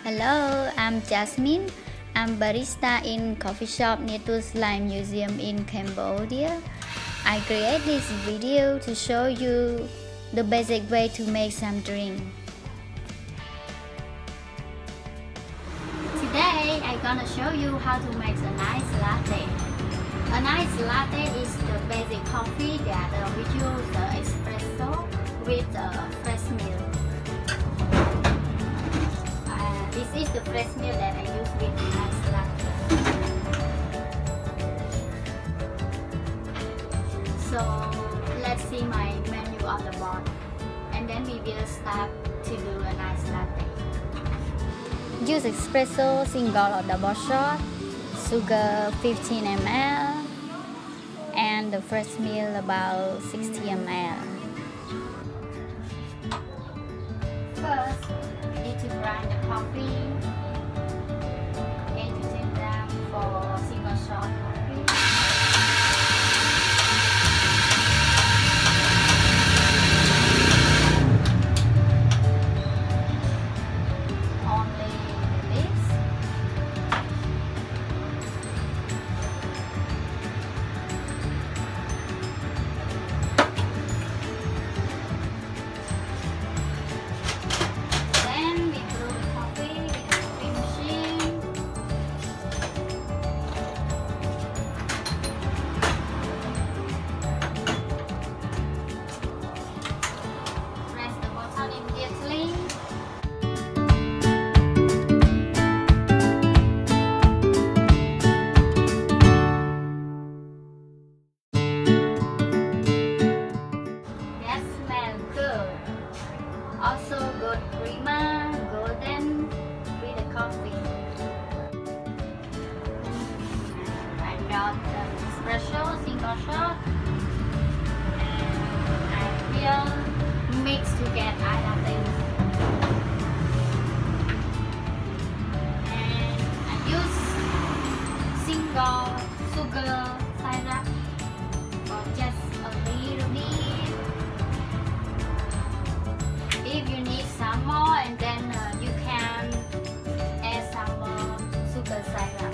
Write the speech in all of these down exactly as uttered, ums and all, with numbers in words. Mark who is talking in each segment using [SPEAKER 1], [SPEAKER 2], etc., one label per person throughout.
[SPEAKER 1] Hello, I'm Jasmine. I'm barista in coffee shop near to Slime Museum in Cambodia. I create this video to show you the basic way to make some drink. Today, I'm gonna show you how to make a nice latte. A nice latte is the basic coffee that uh, we use the espresso with uh, fresh milk. Uh, this is the fresh milk that I use with nice latte. So let's see my menu on the board, and then we will start to do a nice latte. Use espresso single or double shot, sugar fifteen milliliters, and the fresh milk about sixty milliliters. First, we need to grind the coffee. eight to ten grams for single shot coffee. Only this. Then we brew the coffee with the coffee machine. Press the button immediately. That smells good. Also good creamer, golden with the coffee. I got the espresso single shot, and I will mix together latte. And I use single sugar syrup for just a little bit. If you need some more, and then uh, you can add some more sugar syrup.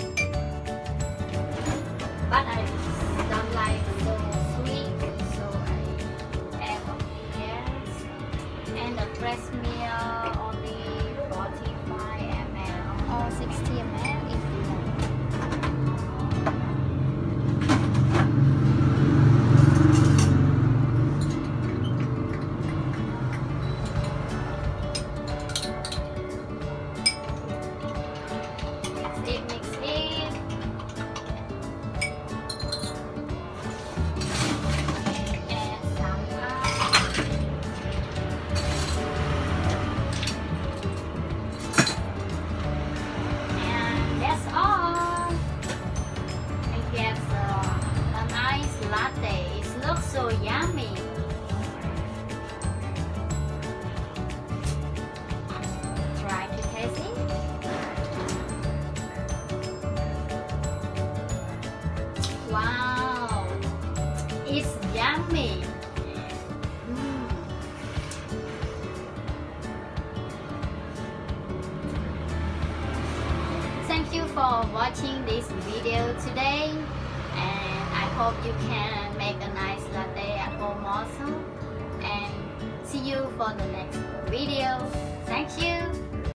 [SPEAKER 1] But I don't like so sweet, so I add only yes. And the fresh milk only forty-five milliliters or sixty milliliters if you want. It mix it. Add some ice. And that's all. I get uh, a nice latte. It looks so yummy. Try to taste it. Wow, it's yummy. Mm. Thank you for watching this video today, and I hope you can make a nice latte at home also. And see you for the next video.